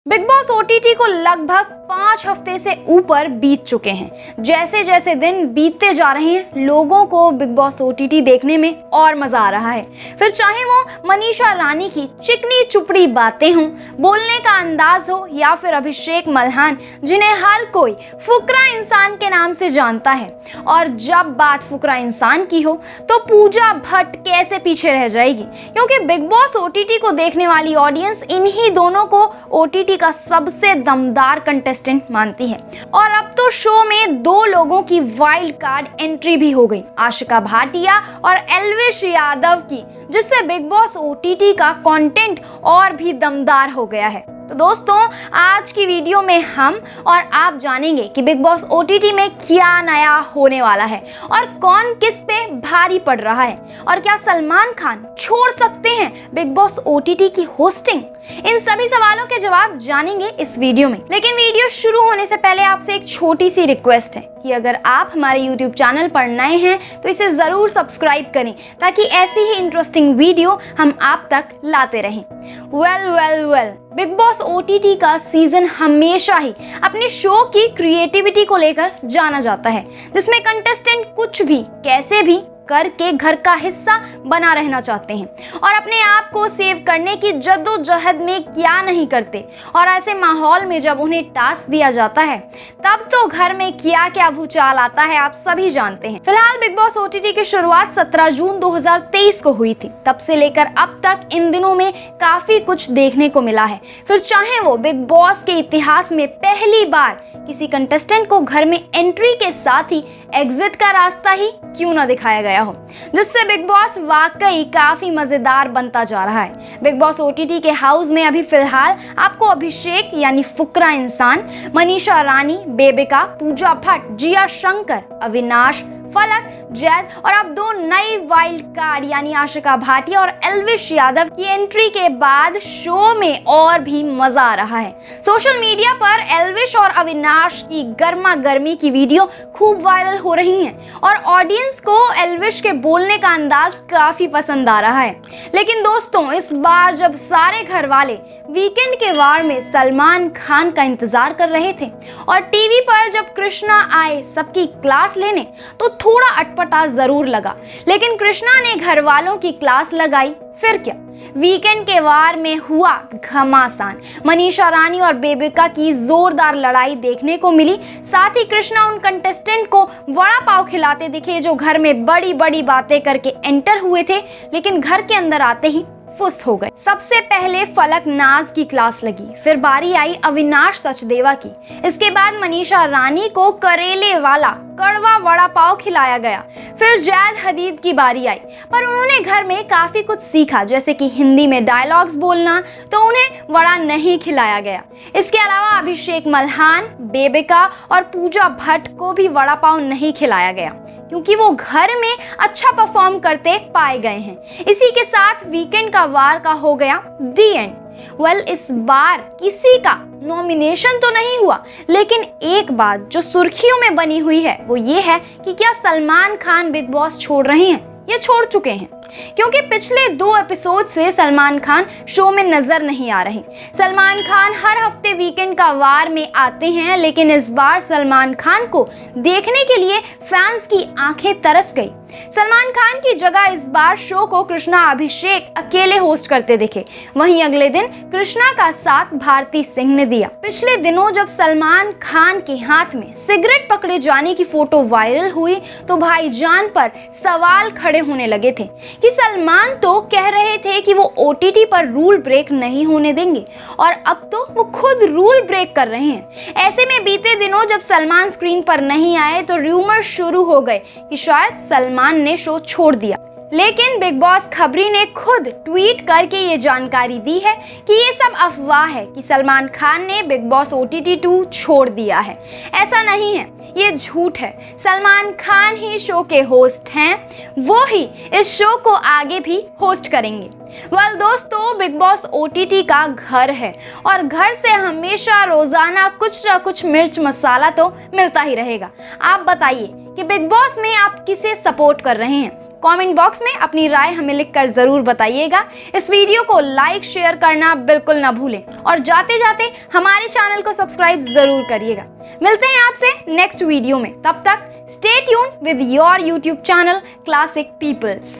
Big Boss OTT को लगभग 5 हफ्ते से ऊपर बीत चुके हैं। जैसे जैसे दिन बीतते जा रहे हैं, लोगों को बिग बॉस ओटीटी देखने में और मजा आ रहा है। फिर चाहे वो मनीषा रानी की चिकनी चुपड़ी बातें हों, बोलने का अंदाज हो, या फिर अभिषेक मल्हान, जिन्हें हर कोई फुकरा इंसान के नाम से जानता है। और जब बात फुकरा इंसान की हो तो पूजा भट्ट कैसे पीछे रह जाएगी, क्योंकि बिग बॉस ओटीटी को देखने वाली ऑडियंस इन्हीं दोनों को ओटीटी का सबसे दमदार कंटेस्टेंट मानती है। और अब तो शो में 2 लोगों की वाइल्ड कार्ड एंट्री भी हो गई, आशिका भाटिया और एल्विश यादव की, जिससे बिग बॉस ओटीटी का कंटेंट और भी दमदार हो गया है। तो दोस्तों, आज की वीडियो में हम और आप जानेंगे कि बिग बॉस ओटीटी में क्या नया होने वाला है और कौन किस पे भारी पड़ रहा है, और क्या सलमान खान छोड़ सकते हैं बिग बॉस ओटीटी की होस्टिंग। इन सभी सवालों के जवाब जानेंगे इस वीडियो में। लेकिन वीडियो शुरू होने से पहले आपसे एक छोटी सी रिक्वेस्ट है कि अगर आप हमारे YouTube चैनल पर नए हैं तो इसे जरूर सब्सक्राइब करें, ताकि ऐसी ही इंटरेस्टिंग वीडियो हम आप तक लाते रहें। वेल, बिग बॉस ओटीटी का सीजन हमेशा ही अपने शो की क्रिएटिविटी को लेकर जाना जाता है, जिसमें कंटेस्टेंट कुछ भी कैसे भी करके घर का हिस्सा बना रहना चाहते हैं और अपने आप को सेव करने की जद्दोजहद में क्या नहीं करते। और ऐसे माहौल में जब उन्हें टास्क दिया जाता है, तब तो घर में क्या क्या भूचाल आता है, आप सभी जानते हैं। फिलहाल बिग बॉस ओटीटी की शुरुआत 17 जून 2023 को हुई थी। तब से लेकर अब तक इन दिनों में काफी कुछ देखने को मिला है। फिर चाहे वो बिग बॉस के इतिहास में पहली बार किसी कंटेस्टेंट को घर में एंट्री के साथ ही एग्जिट का रास्ता ही क्यों ना दिखाया गया हो, जिससे बिग बॉस वाकई काफी मजेदार बनता जा रहा है। बिग बॉस ओटीटी के हाउस में अभी फिलहाल आपको अभिषेक यानी फुकरा इंसान, मनीषा रानी, बेबिका, पूजा भट्ट, जिया शंकर, अविनाश, फलक, जैद और अब 2 नई वाइल्ड कार्ड यानी आशिका भाटिया और एल्विश यादव की एंट्री के बाद शो में और भी मजा आ रहा है। सोशल मीडिया पर एल्विश और अविनाश की गर्मा गर्मी की वीडियो खूब वायरल हो रही हैं और ऑडियंस को एल्विश के बोलने का अंदाज काफी पसंद आ रहा है। लेकिन दोस्तों, इस बार जब सारे घर वाले वीकेंड के वार में सलमान खान का इंतजार कर रहे थे और टीवी पर जब कृष्णा आए सबकी क्लास लेने, तो थोड़ा अटपटा जरूर लगा। लेकिन कृष्णा ने घर वालों की क्लास लगाई, फिर क्या, वीकेंड के वार में हुआ घमासान। मनीषा रानी और बेबिका की जोरदार लड़ाई देखने को मिली। साथ ही कृष्णा उन कंटेस्टेंट को वड़ा पाव खिलाते दिखे जो घर में बड़ी बड़ी बातें करके एंटर हुए थे, लेकिन घर के अंदर आते ही फुस हो गए। सबसे पहले फलक नाज की क्लास लगी, फिर बारी आई अविनाश सचदेवा की। इसके बाद मनीषा रानी को करेले वाला कड़वा वड़ा पाव खिलाया गया। फिर जैद हदीद की बारी आई, पर उन्होंने घर में काफी कुछ सीखा, जैसे कि हिंदी में डायलॉग्स बोलना, तो उन्हें वड़ा नहीं खिलाया गया। इसके अलावा अभिषेक मल्हान, बेबिका और पूजा भट्ट को भी वड़ा पाव नहीं खिलाया गया, क्योंकि वो घर में अच्छा परफॉर्म करते पाए गए हैं। इसी के साथ वीकेंड का वार का हो गया दी एंड। इस बार किसी का नॉमिनेशन तो नहीं हुआ, लेकिन एक बात जो सुर्खियों में बनी हुई है वो ये है कि क्या सलमान खान बिग बॉस छोड़ रहे हैं या छोड़ चुके हैं, क्योंकि पिछले 2 एपिसोड से सलमान खान शो में नजर नहीं आ रहे। सलमान खान हर हफ्ते वीकेंड का वार में आते हैं, लेकिन इस बार सलमान खान को देखने के लिए फैंस की आंखें तरस गई। सलमान खान की जगह इस बार शो को कृष्णा अभिषेक अकेले होस्ट करते दिखे। वहीं अगले दिन कृष्णा का साथ भारती सिंह ने दिया। पिछले दिनों जब सलमान खान के हाथ में सिगरेट पकड़े जाने की फोटो वायरल हुई, तो भाईजान पर सवाल खड़े होने लगे थे कि सलमान तो कह रहे थे कि वो ओटीटी पर रूल ब्रेक नहीं होने देंगे, और अब तो वो खुद रूल ब्रेक कर रहे हैं। ऐसे में बीते दिनों जब सलमान स्क्रीन पर नहीं आए तो रूमर शुरू हो गए कि शायद सलमान ने शो छोड़ दिया। लेकिन बिग बॉस खबरी ने खुद ट्वीट करके ये जानकारी दी है कि ये सब अफवाह है कि सलमान खान ने बिग बॉस ओटीटी 2 छोड़ दिया है। ऐसा नहीं है, ये झूठ है। सलमान खान ही शो के होस्ट हैं, वो ही इस शो को आगे भी होस्ट करेंगे। दोस्तों, बिग बॉस ओटीटी का घर है और घर से हमेशा रोजाना कुछ ना कुछ मिर्च मसाला तो मिलता ही रहेगा। आप बताइए कि बिग बॉस में आप किसे सपोर्ट कर रहे हैं, कमेंट बॉक्स में अपनी राय हमें लिखकर जरूर बताइएगा। इस वीडियो को लाइक शेयर करना बिल्कुल ना भूलें और जाते जाते हमारे चैनल को सब्सक्राइब जरूर करिएगा। मिलते हैं आपसे नेक्स्ट वीडियो में, तब तक stay tuned with your YouTube channel Classic peoples.